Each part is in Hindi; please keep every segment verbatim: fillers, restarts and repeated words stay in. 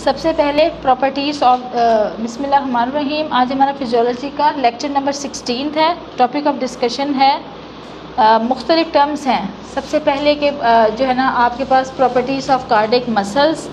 सबसे पहले प्रॉपर्टीज़ ऑफ बिस्मिल्लाहिर्रहमानिर्रहीम। आज हमारा फिजियोलॉजी का लेक्चर नंबर सिक्सटीन है। टॉपिक ऑफ डिस्कशन है uh, मुख्तलिफ टर्म्स हैं। सबसे पहले के uh, जो है ना आपके पास प्रॉपर्टीज़ ऑफ कार्डिक मसल्स।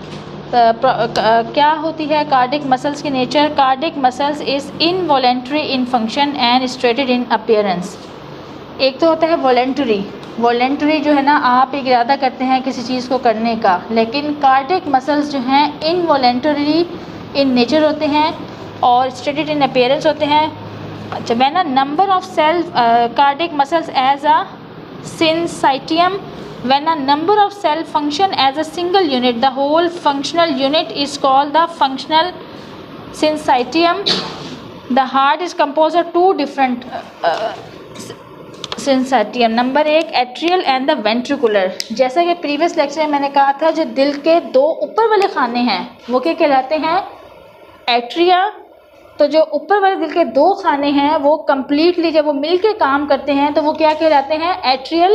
क्या होती है कार्डिक मसल्स की nature? Cardiac muscles is involuntary in function and striated in appearance. एक तो होता है वॉलेंट्री। वॉलेंट्री जो है ना आप एक इरादा करते हैं किसी चीज़ को करने का, लेकिन कार्डिक मसल्स जो हैं इनवॉलेंट्री इन नेचर होते हैं और स्ट्रेटेड इन अपीयरेंस होते हैं। अच्छा, when a number of cell cardiac muscles as a syncytium, when a number of cell function as a single unit, the whole functional unit is called the functional syncytium. The heart is composed of two different uh, syncytium. Number एक एट्रियल एंड द वेंट्रिकुलर। जैसा कि प्रीवियस लेक्चर में मैंने कहा था, जो दिल के दो ऊपर वाले खाने हैं वो क्या कहलाते हैं? एट्रिया। तो जो ऊपर वाले दिल के दो खाने हैं वो कम्प्लीटली जब वो मिल के काम करते हैं तो वो क्या कहलाते हैं? Atrial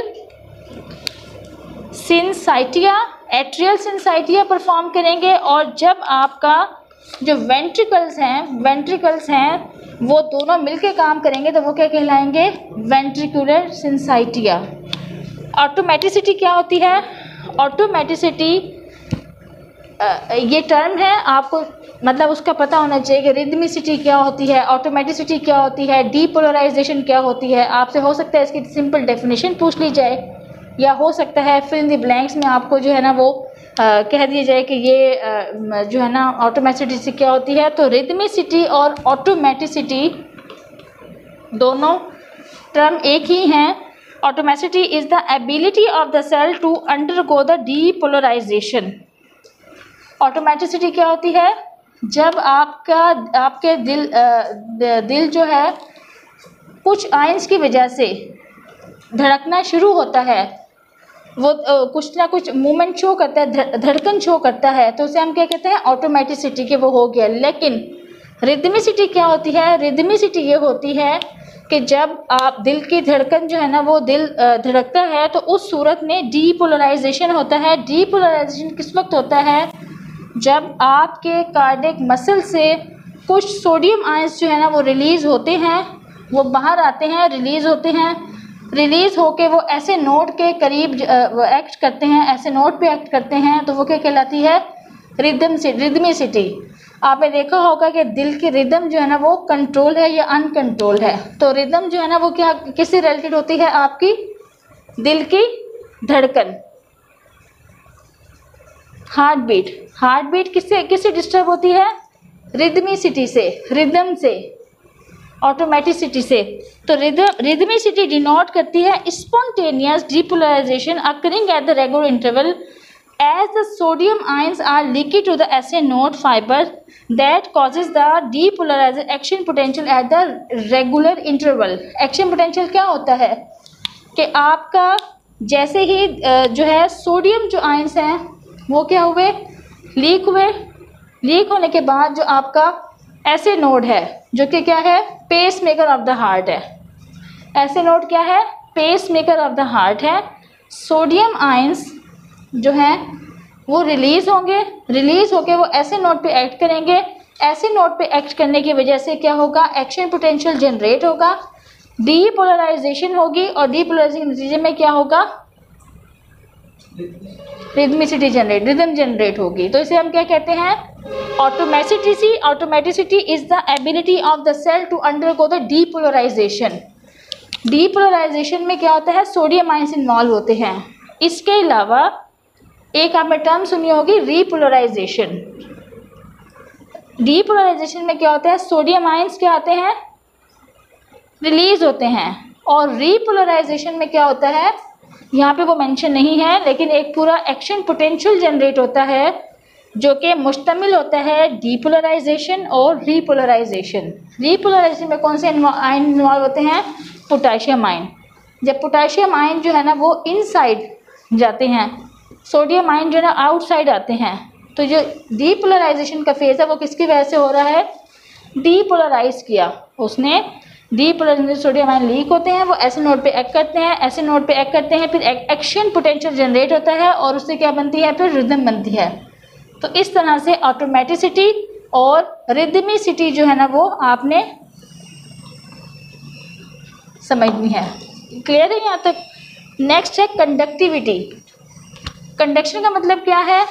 syncytia. Atrial syncytia perform करेंगे। और जब आपका जो वेंट्रिकल्स हैं वेंट्रिकल्स हैं वो दोनों मिलके काम करेंगे तो वो क्या कहलाएंगे? वेंट्रिकुलर सिंसाइटिया। ऑटोमेटिसिटी क्या होती है? ऑटोमेटिसिटी ये टर्म है, आपको मतलब उसका पता होना चाहिए कि रिदमिसिटी क्या होती है, ऑटोमेटिसिटी क्या होती है, डीपोलराइजेशन क्या होती है। आपसे हो सकता है इसकी सिंपल डेफिनेशन पूछ ली जाए, या हो सकता है फिल इन द ब्लैंक्स में आपको जो है ना वो आ, कह दिया जाए कि ये आ, जो है ना ऑटोमेटिसिटी क्या होती है। तो रिदमिसिटी और ऑटोमेटिसिटी दोनों टर्म एक ही हैं। Automaticity is the ability of the cell to undergo the depolarization. Automaticity क्या होती है? जब आपका आपके दिल आ, दिल जो है कुछ आयंस की वजह से धड़कना शुरू होता है, वो कुछ ना कुछ मूवमेंट शो करता है, धड़कन शो करता है, तो उसे हम क्या कहते हैं? ऑटोमेटिसिटी के वो हो गया। लेकिन रिदमिसिटी क्या होती है? रिदमिसिटी ये होती है कि जब आप दिल की धड़कन जो है ना वो दिल धड़कता है तो उस सूरत में डीपोलराइजेशन होता है। डीपोलराइजेशन किस वक्त होता है? जब आपके कार्डिक मसल से कुछ सोडियम आयंस जो है ना वो रिलीज़ होते हैं, वो बाहर आते हैं, रिलीज़ होते हैं। रिलीज़ होके वो ऐसे नोड के करीब एक्ट करते हैं, ऐसे नोड पे एक्ट करते हैं, तो वो क्या कहलाती है? रिदम से रिदमिसिटी। आपने देखा होगा कि दिल की रिदम जो है ना वो कंट्रोल है या अनकंट्रोल है। तो रिदम जो है ना वो क्या किससे रिलेटेड होती है? आपकी दिल की धड़कन, हार्ट बीट। हार्ट बीट किससे किससे डिस्टर्ब होती है? रिदमिसिटी से, रिदम से, ऑटोमेटिसिटी से। तो रिदमिसिटी डिनोट करती है spontaneous depolarization occurring at the regular interval as the sodium ions are leaky to the S A node fibre that causes the depolarization action potential at the regular interval. Action potential क्या होता है कि आपका जैसे ही जो है सोडियम जो आयंस हैं वो क्या हुए? लीक हुए। लीक होने के बाद जो आपका ऐसे नोड है जो कि क्या है? Pacemaker of the heart है। ऐसे नोड क्या है? Pacemaker of the heart है। सोडियम आयंस जो हैं वो रिलीज़ होंगे, रिलीज़ होके वो ऐसे नोड पे एक्ट करेंगे। ऐसे नोड पे एक्ट करने की वजह से क्या होगा? एक्शन पोटेंशियल जनरेट होगा, डीपोलराइजेशन होगी, और डीपोलराइजेशन के नतीजे में क्या होगा? रिदमिसिटी जनरेट रिदम जनरेट होगी। तो इसे हम क्या कहते हैं? Automaticity. Automaticity is the ability of the cell to undergo the depolarisation. Depolarisation में क्या होता है? सोडियम आयंस इन्वॉल्व होते हैं। इसके अलावा एक आपने टर्म सुनी होगी, रीपोलराइजेशन। डीपोलराइजेशन में क्या होता है? सोडियम आयंस क्या आते हैं? रिलीज होते हैं। और रीपोलराइजेशन में क्या होता है? यहाँ पे वो मेंशन नहीं है, लेकिन एक पूरा एक्शन पोटेंशियल जनरेट होता है जो कि मुश्तमिल होता है डीपोलराइजेशन और रीपोलराइजेशन। रीपोलराइजेशन में कौन से आयन इन्वॉल्व होते हैं? Potassium ion. जब पोटेशियम आयन जो है ना वो इनसाइड जाते हैं, सोडियम आयन जो है ना आउटसाइड आते हैं, तो जो डीपोलराइजेशन का फेज़ है वो किसकी वजह से हो रहा है? डीपोलराइज किया उसने। डीपोलराइजेशन सोडियम आयन लीक होते हैं, वो ऐसे नोड पे एक्ट करते हैं, ऐसे नोड पे एक्ट करते हैं, फिर एक्शन पोटेंशियल जनरेट होता है और उससे क्या बनती है? फिर रिदम बनती है। तो इस तरह से ऑटोमेटिसिटी और रिदमिसिटी जो है ना वो आपने समझनी है। क्लियर है यहाँ तक? नेक्स्ट है कंडक्टिविटी। कंडक्शन का मतलब क्या है?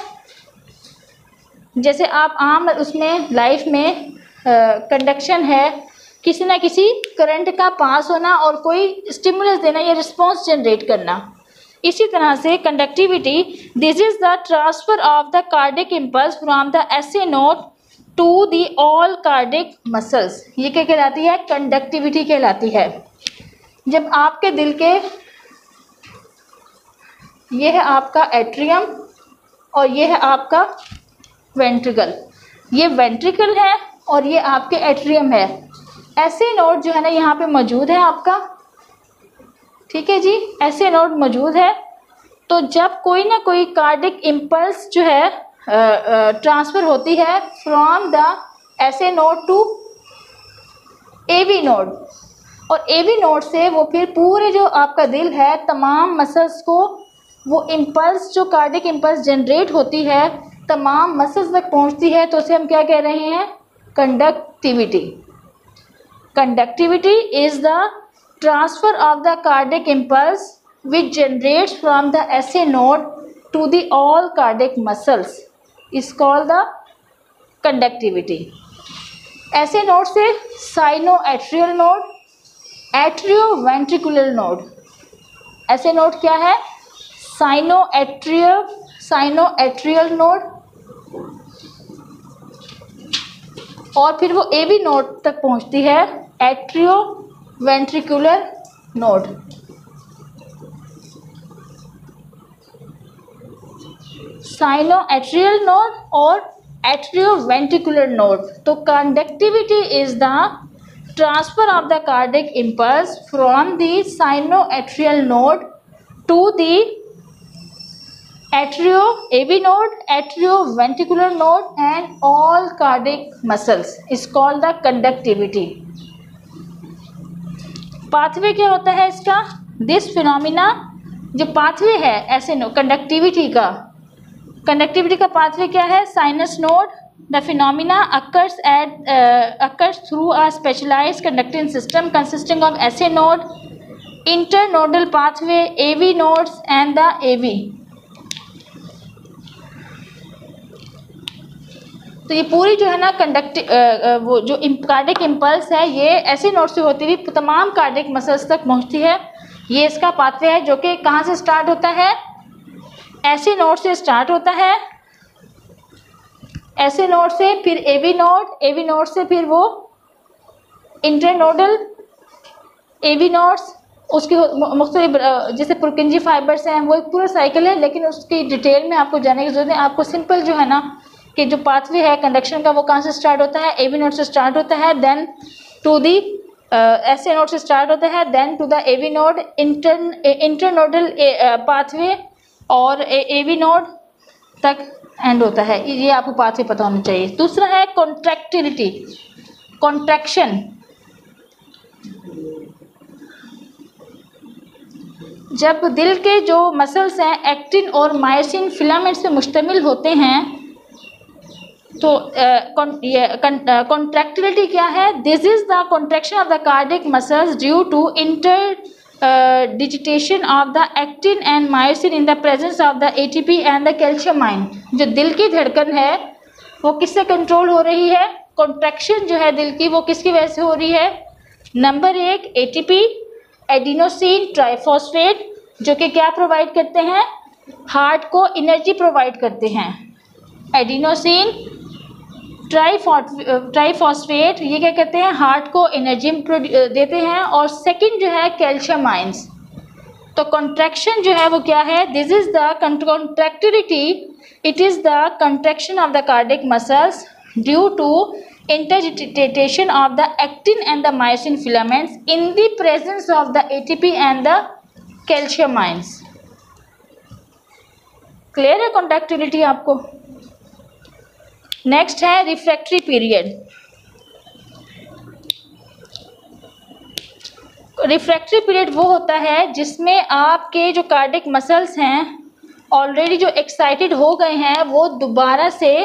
जैसे आप आम उसमें लाइफ में कंडक्शन है किसी ना किसी करंट का पास होना और कोई स्टिमुलस देना या रिस्पॉन्स जनरेट करना। इसी तरह से conductivity, this is the transfer of the cardiac impulse from the S A node to the all cardiac muscles. ये क्या कहलाती है? कंडक्टिविटी कहलाती है। जब आपके दिल के, ये है आपका एट्रियम और ये है आपका वेंट्रिकल, ये वेंट्रिकल है और ये आपके एट्रियम है। ऐसे नोड जो है ना यहाँ पे मौजूद है आपका, ठीक है जी, ऐसे नोड मौजूद है। तो जब कोई ना कोई कार्डिक इम्पल्स जो है ट्रांसफ़र होती है from the SA node to AV node, और एवी नोड से वो फिर पूरे जो आपका दिल है तमाम मसल्स को वो इम्पल्स जो कार्डिक इम्पल्स जनरेट होती है तमाम मसल्स तक पहुंचती है, तो उसे हम क्या कह रहे हैं? Conductivity. Conductivity is the transfer of the cardiac impulse which generates from the S A node to the all cardiac muscles is called the conductivity. SA node से sino atrial node, atrio ventricular node. SA node क्या है? Sino atrial sino atrial node, और फिर वो एवी नोड तक पहुंचती है, atrio ventricular node. Sino atrial node और एट्रियो वेंट्रिकुलर नोड। तो conductivity is the transfer of the cardiac impulse from the sino atrial node to the atrio AV node, atrio ventricular node and all cardiac muscles is called the conductivity. Pathway क्या होता है इसका? दिस फिनोमिना, जो पाथवे है ऐसे नो कंडक्टिविटी का, कंडक्टिविटी का पाथवे क्या है? Sinus node. The phenomena occurs at occurs through a specialised conducting system consisting of SA node, internodal pathway, AV nodes and the AV. तो ये पूरी जो है ना कंडक्ट वो जो कार्डिक इम्पल्स है ये ऐसे नोड से होती हुई तमाम कार्डिक मसल्स तक पहुंचती है। ये इसका पाथवे है जो कि कहाँ से स्टार्ट होता है? ऐसे नोड से स्टार्ट होता है, ऐसे नोड से फिर एवी नोड, एवी नोड से फिर वो इंटरनोडल, एवी नोड्स, उसकी मुख्तलिफ जैसे पुरकिंजी फाइबर्स हैं, वो एक पूरा साइकिल है, लेकिन उसकी डिटेल में आपको जानने की जरूरत है। आपको सिंपल जो है ना कि जो पाथवे है कंडक्शन का वो कहाँ से स्टार्ट होता है? एवी नोड से स्टार्ट होता है, देन टू दी ऐसे नोड से स्टार्ट होता है, then to the AV node, inter internodal pathway और एवी नोड तक एंड होता है। ये आपको पाथवे पता होना चाहिए। दूसरा है कॉन्ट्रैक्टिलिटी, कॉन्ट्रैक्शन। जब दिल के जो मसल्स हैं एक्टिन और मायोसिन फिलामेंट्स पे मुश्तमिल होते हैं, तो कॉन्ट्रैक्टिलिटी क्या है? This is the contraction of the cardiac muscles due to interdigitation of the actin and myosin in the presence of the ATP and the calcium ion. जो दिल की धड़कन है वो किससे कंट्रोल हो रही है? कॉन्ट्रैक्शन जो है दिल की वो किसकी वजह से हो रही है? नंबर एक एटीपी, एडिनोसिन ट्राइफॉस्फेट, जो कि क्या प्रोवाइड करते हैं? हार्ट को एनर्जी प्रोवाइड करते हैं। एडिनोसिन ट्राइफॉस्फेट ये क्या कहते हैं? हार्ट को एनर्जी देते हैं। और सेकंड जो है कैल्शियम आयंस। तो कॉन्ट्रैक्शन जो है वो क्या है? This is the contractility, it is the contraction of the cardiac muscles due to interdigitation of the actin and the myosin filaments in the presence of the A T P and the calcium ions. Clear है कॉन्ट्रैक्टिलिटी आपको? नेक्स्ट है रिफ्रैक्टरी पीरियड। रिफ्रैक्टरी पीरियड वो होता है जिसमें आपके जो कार्डिक मसल्स हैं ऑलरेडी जो एक्साइटेड हो गए हैं वो दोबारा से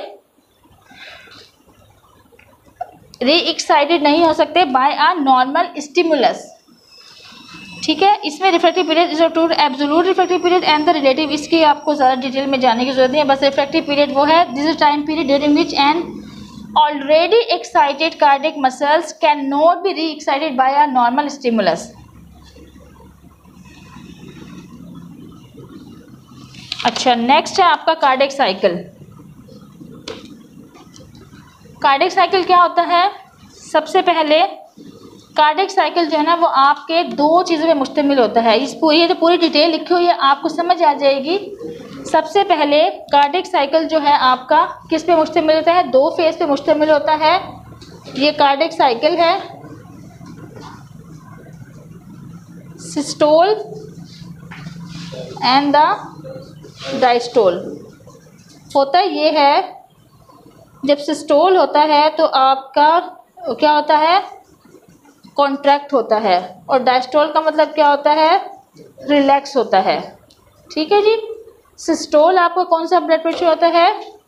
री एक्साइटेड नहीं हो सकते बाय अ नॉर्मल स्टिमुलस। ठीक है, इसमें refractive period is two absolute refractive period and the relative, इसकी आपको ज़्यादा डिटेल में जाने की जरूरत नहीं है। बस रिफ्रैक्टिव पीरियड वो है, this is time period during which an already excited cardiac muscles can not be re excited by a normal stimulus. अच्छा, नेक्स्ट है आपका कार्डियक साइकिल। कार्डियक साइकिल क्या होता है? सबसे पहले कार्डियक साइकिल जो है ना वो आपके दो चीज़ों पे मुश्तमिल होता है। इस पूरी ये तो पूरी डिटेल लिखी हुई है, आपको समझ आ जाएगी। सबसे पहले कार्डियक साइकिल जो है आपका किस पे मुश्तमिल होता है? दो फेज पे मुश्तमिल होता है। ये कार्डियक साइकिल है, सिस्टोल एंड द डायस्टोल। होता ये है, जब सिस्टोल होता है तो आपका क्या होता है? कॉन्ट्रैक्ट होता है, और डायस्टोल का मतलब क्या होता है? रिलैक्स होता है। ठीक है जी। सिस्टोल आपको कौन सा ब्लड प्रेशर होता है?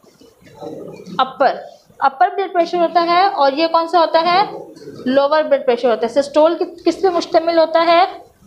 अपर अपर ब्लड प्रेशर होता है, और ये कौन सा होता है? लोअर ब्लड प्रेशर होता है। सिस्टोल किस पे मुश्तमिल होता है?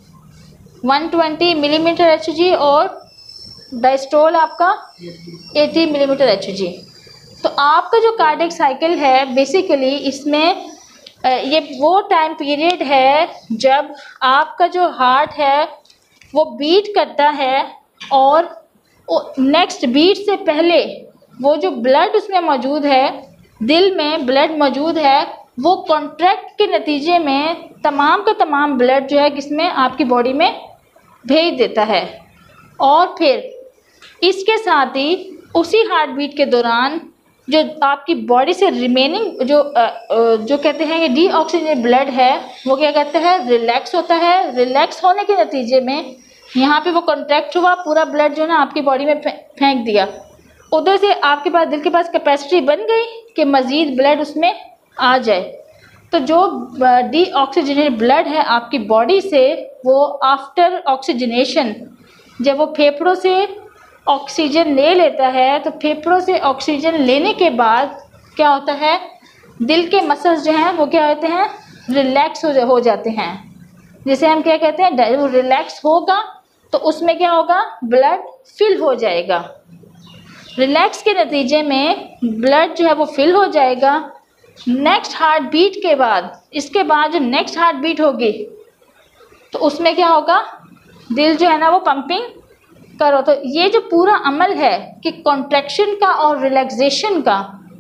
One twenty millimetre H G, और डायस्टोल आपका एटी मिलीमीटर एच जी। तो आपका जो कार्डियक साइकिल है बेसिकली इसमें ये वो टाइम पीरियड है जब आपका जो हार्ट है वो बीट करता है, और नेक्स्ट बीट से पहले वो जो ब्लड उसमें मौजूद है, दिल में ब्लड मौजूद है, वो कॉन्ट्रैक्ट के नतीजे में तमाम का तमाम ब्लड जो है किसमें? आपकी बॉडी में भेज देता है। और फिर इसके साथ ही उसी हार्ट बीट के दौरान जो आपकी बॉडी से रिमेनिंग जो जो कहते हैं कि डी ऑक्सीजन ब्लड है वो क्या कहते हैं? रिलैक्स होता है। रिलैक्स होने के नतीजे में यहाँ पे वो कॉन्ट्रैक्ट हुआ, पूरा ब्लड जो ना आपकी बॉडी में फेंक दिया। उधर से आपके पास दिल के पास कैपेसिटी बन गई कि मज़ीद ब्लड उसमें आ जाए। तो जो डी ऑक्सीजनेटेड ब्लड है आपकी बॉडी से, वो आफ्टर ऑक्सीजनेशन जब वो फेफड़ों से ऑक्सीजन ले लेता है, तो फेफड़ों से ऑक्सीजन लेने के बाद क्या होता है? दिल के मसल्स जो हैं वो क्या होते हैं? रिलैक्स हो हो जाते हैं। जिसे हम क्या कहते हैं? वो रिलैक्स होगा तो उसमें क्या होगा? ब्लड फिल हो जाएगा। रिलैक्स के नतीजे में ब्लड जो है वो फिल हो जाएगा। नेक्स्ट हार्ट बीट के बाद, इसके बाद जो नेक्स्ट हार्ट बीट होगी तो उसमें क्या होगा? दिल जो है ना वो पंपिंग करो। तो ये जो पूरा अमल है कि कॉन्ट्रैक्शन का और रिलैक्सेशन का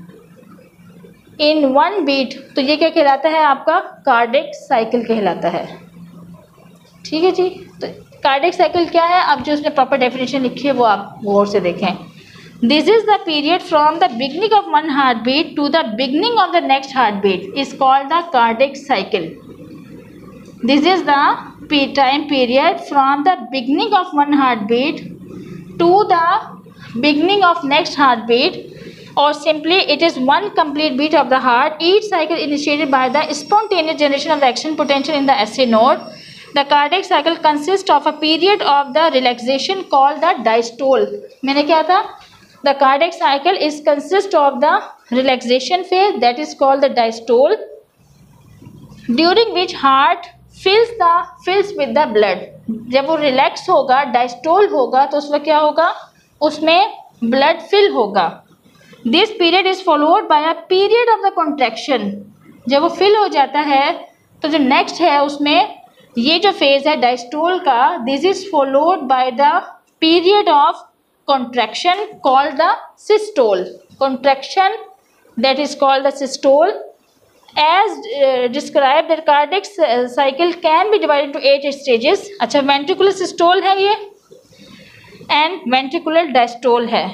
इन वन बीट, तो ये क्या कहलाता है? आपका कार्डियक साइकिल कहलाता है। ठीक है जी। तो कार्डियक साइकिल क्या है? अब जो उसने प्रॉपर डेफिनेशन लिखी है वो आप गौर से देखें। This is the period from the beginning of one heart beat to the beginning of the next heart beat is called the cardiac cycle. This is the time period from the beginning of one heartbeat to the beginning of next heartbeat, or simply it is one complete beat of the heart, each cycle initiated by the spontaneous generation of the action potential in the S A node. The cardiac cycle consists of a period of the relaxation called the diastole. मैंने क्या था? The cardiac cycle is consist of the relaxation phase, that is called the diastole, during which heart fills the fills with the blood. जब वो रिलैक्स होगा, डायस्टोल होगा, तो उस वक्त क्या होगा? उसमें ब्लड फिल होगा। This period is followed by a period of the contraction. जब वो फिल हो जाता है तो जो नेक्स्ट है उसमें ये जो फेज है डायस्टोल का, this is followed by the period of contraction called the systole. Contraction that is called the systole. As uh, described, the cardiac cycle can be divided into eight stages. अच्छा, ventricular systole है ये, and ventricular diastole है।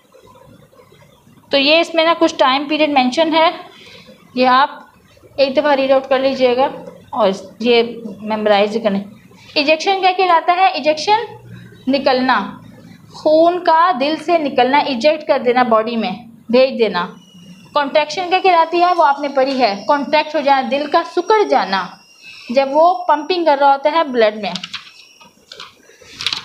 तो ये इसमें ना कुछ टाइम पीरियड मेंशन है, ये आप एक दफ़ा रीड आउट कर लीजिएगा और ये मेमोराइज करें। इजेक्शन क्या कहलाता है? इजेक्शन निकलना, खून का दिल से निकलना, इजेक्ट कर देना, बॉडी में भेज देना। कॉन्ट्रैक्शन क्या कहलाती है? वो आपने पढ़ी है, कॉन्ट्रैक्ट हो जाना, दिल का सिकुड़ जाना जब वो पंपिंग कर रहा होता है ब्लड में।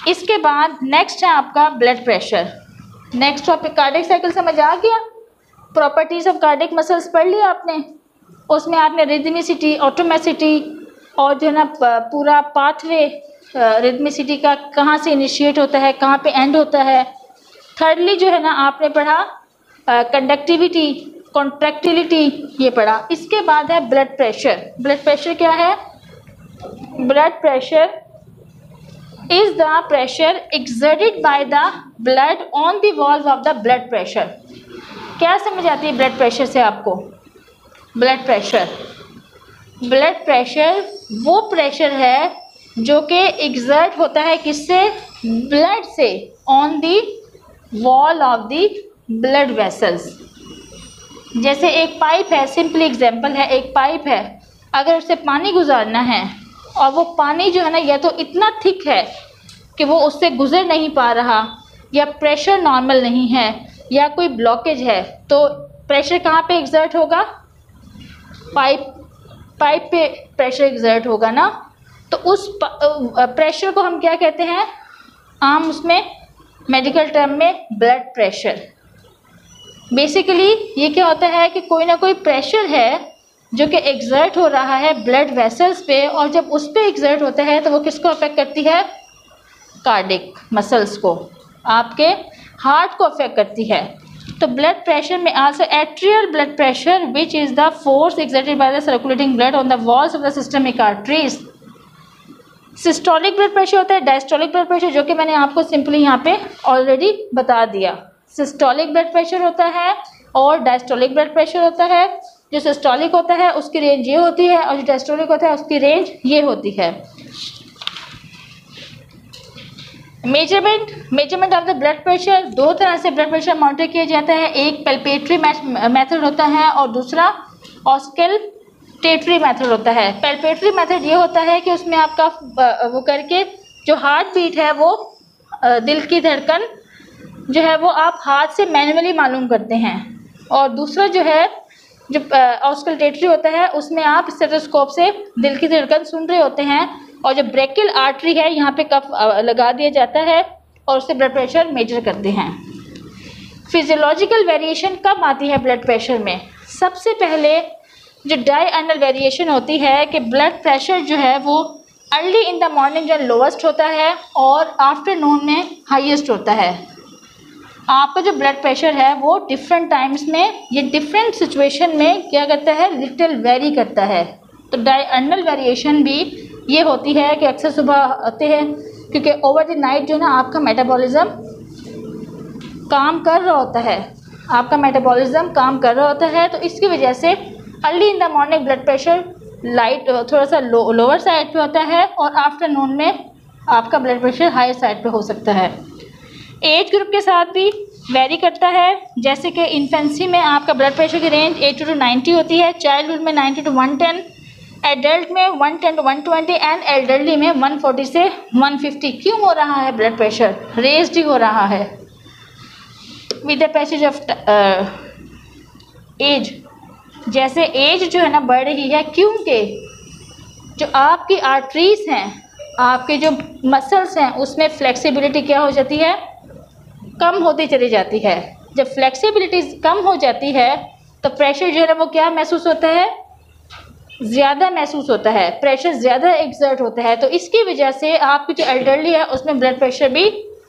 इसके बाद नेक्स्ट है आपका blood pressure. Next topic cardiac cycle समझ आ गया। प्रॉपर्टीज़ ऑफ कार्डियक मसल्स पढ़ लिया आपने, उसमें आपने रिदमिसिटी, ऑटोमेसिटी और जो है ना पूरा पाथवे रिदमिसिटी का कहाँ से इनिशिएट होता है, कहाँ पे एंड होता है। थर्डली जो है ना आपने पढ़ा कंडक्टिविटी, कॉन्ट्रैक्टिलिटी, ये पढ़ा। इसके बाद है ब्लड प्रेशर। ब्लड प्रेशर क्या है? Blood pressure is the pressure exerted by the blood on the valve of the blood pressure. क्या समझ आती है ब्लड प्रेशर से आपको? ब्लड प्रेशर ब्लड प्रेशर वो प्रेशर है जो कि एग्जर्ट होता है किससे? ब्लड से, on the wall of the blood vessels. जैसे एक पाइप है, सिंपली एग्जांपल है, एक पाइप है, अगर उससे पानी गुजारना है और वो पानी जो है ना या तो इतना थिक है कि वो उससे गुजर नहीं पा रहा, या प्रेशर नॉर्मल नहीं है, या कोई ब्लॉकेज है, तो प्रेशर कहाँ पे एग्जर्ट होगा? पाइप पाइप पे प्रेशर एग्जर्ट होगा ना। तो उस प्रेशर को हम क्या कहते हैं आम उसमें मेडिकल टर्म में? Blood pressure. बेसिकली ये क्या होता है कि कोई ना कोई प्रेशर है जो कि एग्जर्ट हो रहा है ब्लड वेसल्स पे, और जब उस पे एग्जर्ट होता है तो वो किसको अफेक्ट करती है? कार्डियक मसल्स को, आपके हार्ट को अफेक्ट करती है। तो ब्लड प्रेशर में also atrial blood pressure which is the force exerted by the circulating blood on the walls of the systemic arteries. Systolic blood pressure होता है, डायस्टोलिक ब्लड प्रेशर, जो कि मैंने आपको सिंपली यहाँ पे ऑलरेडी बता दिया। सिस्टोलिक ब्लड प्रेशर होता है और डायस्टोलिक ब्लड प्रेशर होता है। जो सिस्टोलिक होता है उसकी रेंज ये होती है, और जो डायस्टोलिक होता है उसकी रेंज ये होती है। Measurement measurement of the blood pressure, दो तरह से ब्लड प्रेशर मॉनिटर किया जाता है। एक पैल्पेटरी मेथड होता है और दूसरा ऑस्कल्टेटरी मेथड होता है। पैल्पेटरी मेथड ये होता है कि उसमें आपका वो करके जो हार्ट बीट है, वो दिल की धड़कन जो है वो आप हाथ से मैनुअली मालूम करते हैं, और दूसरा जो है जो ऑस्कल्टेटरी होता है उसमें आप स्टेथोस्कोप से दिल की धड़कन सुन रहे होते हैं, और जो ब्रेकियल आर्टरी है यहाँ पे कफ लगा दिया जाता है और उससे ब्लड प्रेशर मेजर करते हैं। फिजियोलॉजिकल वेरिएशन कब आती है ब्लड प्रेशर में? सबसे पहले जो डायअर्नल वेरिएशन होती है कि ब्लड प्रेशर जो है वो अर्ली इन द मॉर्निंग जो लोवेस्ट होता है और आफ्टरनून में हाईएस्ट होता है। आपका जो ब्लड प्रेशर है वो डिफरेंट टाइम्स में, ये डिफरेंट सिचुएशन में क्या करता है? लिटिल वेरी करता है। तो डायअर्नल वेरिएशन भी ये होती है कि अक्सर सुबह आते हैं, क्योंकि ओवर द नाइट जो है ना आपका मेटाबॉलिज्म काम कर रहा होता है, आपका मेटाबॉलिज्म काम कर रहा होता है, तो इसकी वजह से early in the morning blood pressure light थोड़ा सा लो लोअर साइड पे होता है, और आफ्टरनून में आपका ब्लड प्रेशर हाई साइड पे हो सकता है। एज ग्रुप के साथ भी वेरी करता है, जैसे कि इन्फेंसी में आपका ब्लड प्रेशर की रेंज एटी टू नाइन्टी होती है, चाइल्डहुड में ninety to one ten, adult में one ten to one twenty and elderly में वन फोर्टी से वन फिफ्टी। क्यों हो रहा है ब्लड प्रेशर? रेज्ड ही हो रहा है with the passage of age. जैसे एज जो है ना बढ़ रही है, क्योंकि जो आपकी आर्टरीज हैं, आपके जो मसल्स हैं, उसमें फ्लेक्सिबिलिटी क्या हो जाती है? कम होती चली जाती है। जब फ्लेक्सिबिलिटी कम हो जाती है तो प्रेशर जो है वो क्या महसूस होता है? ज़्यादा महसूस होता है, प्रेशर ज़्यादा एक्सर्ट होता है। तो इसकी वजह से आपकी जो एल्डरली है उसमें ब्लड प्रेशर भी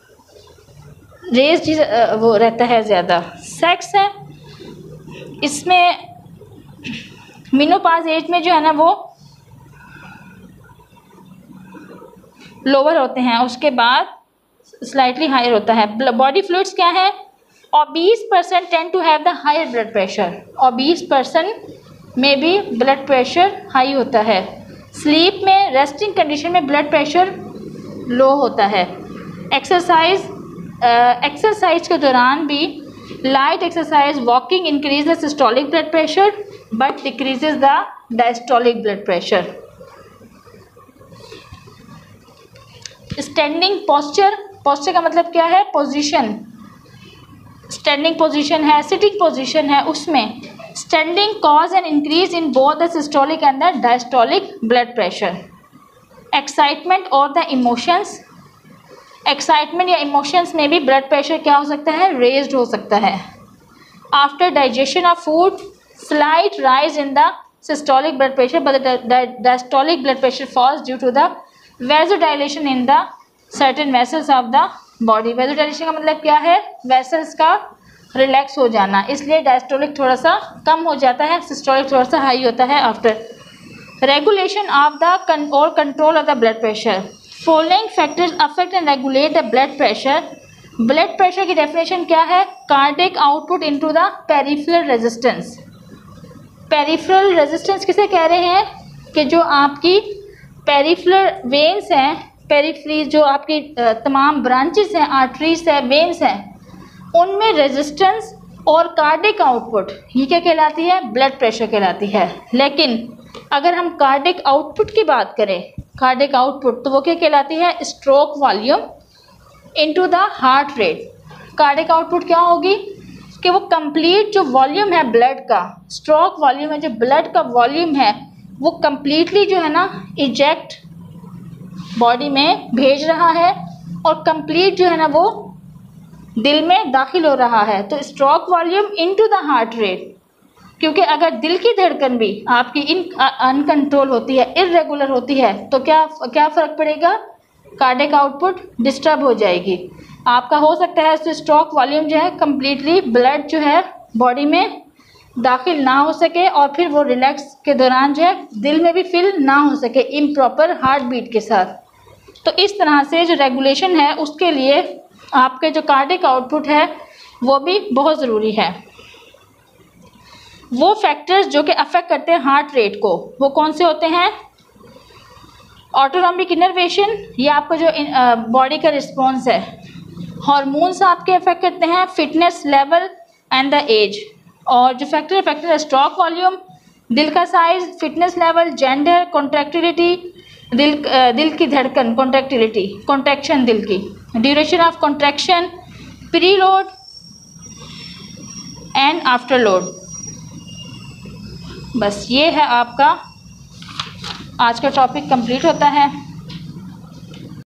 रेज वो रहता है ज़्यादा। सेक्स है, इसमें मेनोपॉज एज में जो है ना वो लोअर होते हैं, उसके बाद स्लाइटली हायर होता है। बॉडी फ्लूइड्स क्या है? Obese person tend to have the higher blood pressure. Obese person में भी ब्लड प्रेशर हाई होता है। स्लीप में, रेस्टिंग कंडीशन में ब्लड प्रेशर लो होता है। एक्सरसाइज एक्सरसाइज के दौरान भी light exercise, walking increase the systolic blood pressure but decreases the diastolic blood pressure. Standing posture, posture का मतलब क्या है? पोजीशन। स्टैंडिंग पोजीशन है, सिटिंग पोजीशन है, उसमें standing cause an increase in both the systolic and the diastolic blood pressure. Excitement और द इमोशंस, एक्साइटमेंट या इमोशंस में भी ब्लड प्रेशर क्या हो सकता है, रेज्ड हो सकता है। After digestion of food slight rise in the systolic blood pressure but the diastolic blood pressure falls due to the vasodilation in the certain vessels of the body. Vasodilation का मतलब क्या है, वेसल्स का रिलैक्स हो जाना, इसलिए डायस्टोलिक थोड़ा सा कम हो जाता है, सिस्टोलिक थोड़ा सा हाई होता है। आफ्टर रेगुलेशन ऑफ द और control of the blood pressure, following factors affect and regulate the blood pressure. Blood pressure की डेफिनेशन क्या है, cardiac output into the peripheral resistance. Peripheral resistance किसे कह रहे हैं कि जो आपकी पेरिफेरल वेन्स हैं, पेरिफेरी जो आपकी तमाम ब्रांचेस हैं, आर्टरीज हैं, वेन्स हैं, उनमें रेजिस्टेंस और कार्डिक आउटपुट ये क्या कहलाती है, ब्लड प्रेशर कहलाती है। लेकिन अगर हम कार्डिक आउटपुट की बात करें, कार्डिक आउटपुट तो वो क्या कहलाती है, stroke volume into the heart rate. Cardiac output क्या होगी कि वो कंप्लीट जो वॉल्यूम है ब्लड का, स्ट्रोक वॉल्यूम है, जो ब्लड का वॉल्यूम है वो कंप्लीटली जो है ना इजेक्ट बॉडी में भेज रहा है और कंप्लीट जो है ना वो दिल में दाखिल हो रहा है। तो stroke volume into the heart rate, क्योंकि अगर दिल की धड़कन भी आपकी इन अनकंट्रोल होती है, इरेगुलर होती है, तो क्या क्या फ़र्क पड़ेगा, कार्डिक आउटपुट डिस्टर्ब हो जाएगी। आपका हो सकता है तो स्ट्रोक वॉल्यूम जो है कम्प्लीटली ब्लड जो है बॉडी में दाखिल ना हो सके और फिर वो रिलैक्स के दौरान जो है दिल में भी फिल ना हो सके इम्प्रॉपर हार्ट बीट के साथ। तो इस तरह से जो रेगुलेशन है उसके लिए आपके जो कार्डिक आउटपुट है वो भी बहुत ज़रूरी है। वो फैक्टर्स जो कि अफेक्ट करते हैं हार्ट रेट को, वो कौन से होते हैं, ऑटोनॉमिक इनर्वेशन, ये आपका जो बॉडी का रिस्पॉन्स है, हार्मोन्स आपके अफेक्ट करते हैं, fitness level and the age, और जो फैक्टर फैक्टर है स्ट्रोक वॉल्यूम, दिल का size, fitness level, gender, contractility, दिल दिल की धड़कन, कॉन्ट्रैक्टिलिटी, कॉन्ट्रैक्शन दिल की, duration of contraction, preload and afterload. बस ये है आपका आज का टॉपिक कंप्लीट होता है।